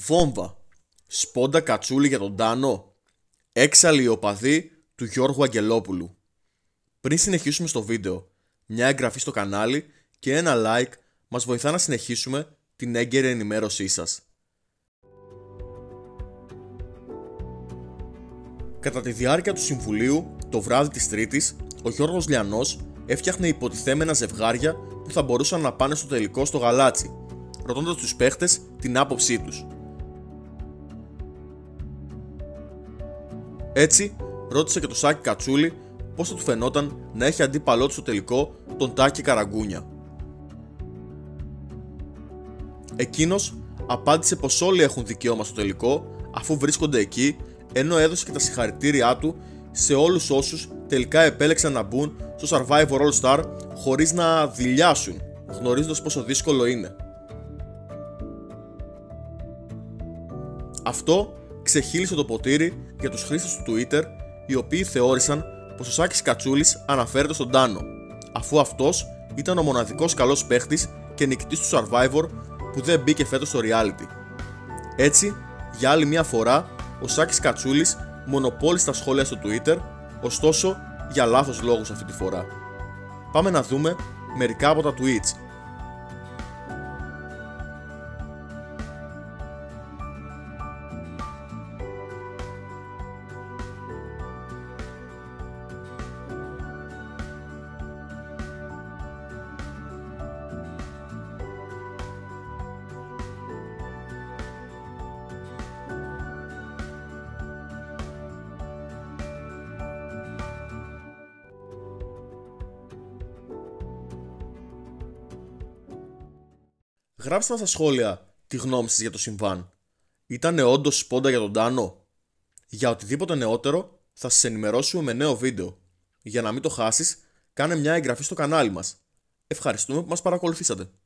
Βόμβα. Σπόντα κατσούλη για τον Τάνο. Έξαλλοι οπαδοί του Γιώργου Αγγελόπουλου. Πριν συνεχίσουμε στο βίντεο, μια εγγραφή στο κανάλι και ένα like μας βοηθά να συνεχίσουμε την έγκαιρη ενημέρωσή σας. Κατά τη διάρκεια του συμβουλίου, το βράδυ της Τρίτης, ο Γιώργος Λιανός έφτιαχνε υποτιθέμενα ζευγάρια που θα μπορούσαν να πάνε στο τελικό στο γαλάτσι, ρωτώντας τους παίχτες την άποψή τους. Έτσι, ρώτησε και το Σάκη Κατσούλη πώς θα του φαινόταν να έχει αντίπαλό του στο τελικό τον Τάκη Καραγκούνια. Εκείνος απάντησε πως όλοι έχουν δικαίωμα στο τελικό αφού βρίσκονται εκεί, ενώ έδωσε και τα συγχαρητήριά του σε όλους όσους τελικά επέλεξαν να μπουν στο Survivor All Star χωρίς να δειλιάσουν, γνωρίζοντας πόσο δύσκολο είναι. Αυτό ξεχύλισε το ποτήρι για τους χρήστες του Twitter, οι οποίοι θεώρησαν πως ο Σάκης Κατσούλης αναφέρεται στον Τάνο, αφού αυτός ήταν ο μοναδικός καλός παίχτης και νικητής του Survivor που δεν μπήκε φέτος στο reality. Έτσι, για άλλη μια φορά, ο Σάκης Κατσούλης μονοπόλησε τα σχόλια στο Twitter, ωστόσο για λάθος λόγους αυτή τη φορά. Πάμε να δούμε μερικά από τα tweets. Γράψτε μας στα σχόλια τη γνώμη σας για το συμβάν. Ήτανε όντως σπόντα για τον Τάνο? Για οτιδήποτε νεότερο θα σας ενημερώσουμε με νέο βίντεο. Για να μην το χάσεις, κάνε μια εγγραφή στο κανάλι μας. Ευχαριστούμε που μας παρακολουθήσατε.